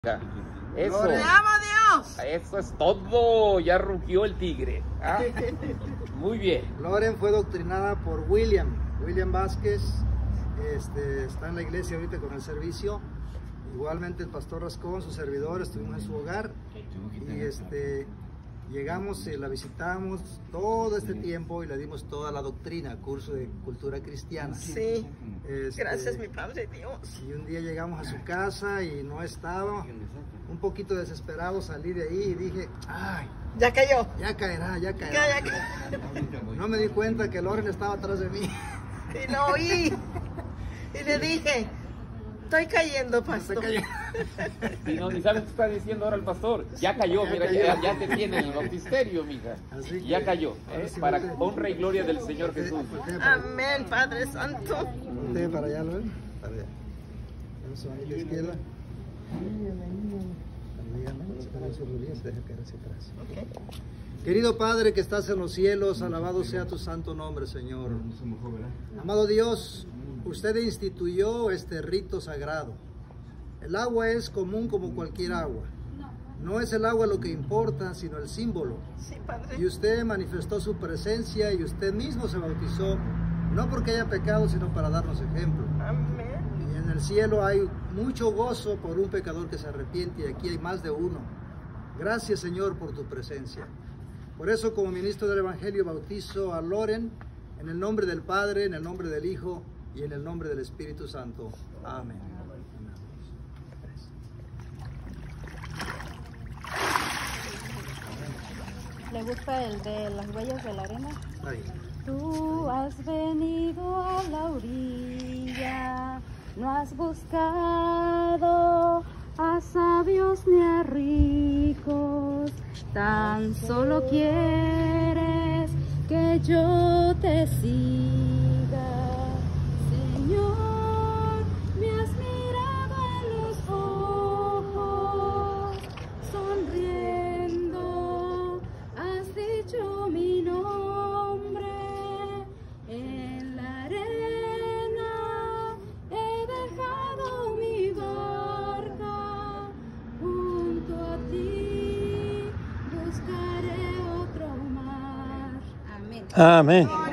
Eso. ¡Te amo, Dios! Eso es todo. Ya rugió el tigre. ¿Ah? Muy bien. Loren fue doctrinada por William Vázquez. Está en la iglesia ahorita con el servicio. Igualmente el pastor Rascón, su servidor, estuvimos en su hogar. Y llegamos y la visitamos todo este tiempo y le dimos toda la doctrina, curso de cultura cristiana. Sí. Gracias, mi Padre Dios. Y un día llegamos a su casa y no estaba. Un poquito desesperado salí de ahí y dije, ay, Ya cayó. ya caerá. Ya No me di cuenta que Loren estaba atrás de mí. Y lo oí. Y le dije, estoy cayendo, pastor. Y no, ni sabes qué está diciendo ahora el pastor. Ya cayó, mira, ya te tiene en el bautisterio, mija. Ya cayó, para honra y gloria del Señor Jesús. Amén, Padre Santo. Voltea para allá, Loren. Para allá. Vamos a la izquierda. Querido Padre que estás en los cielos, alabado sea tu santo nombre, Señor. Amado Dios, usted instituyó este rito sagrado. El agua es común como cualquier agua. No es el agua lo que importa, sino el símbolo. Sí, Padre. Y usted manifestó su presencia y usted mismo se bautizó, no porque haya pecado, sino para darnos ejemplo. Amén. Y en el cielo hay mucho gozo por un pecador que se arrepiente, y aquí hay más de uno. Gracias, Señor, por tu presencia. Por eso, como ministro del Evangelio, bautizo a Loren en el nombre del Padre, en el nombre del Hijo y en el nombre del Espíritu Santo. Amén. ¿Le gusta el de las huellas de la arena? Ahí. Tú has venido a la orilla, no has buscado a sabios ni a ricos, tan solo quieres que yo te siga. Señor, me has mirado en los ojos, sonriendo, has dicho mi nombre. En la arena he dejado mi barca, junto a ti buscaré otro mar. Amén. Amén.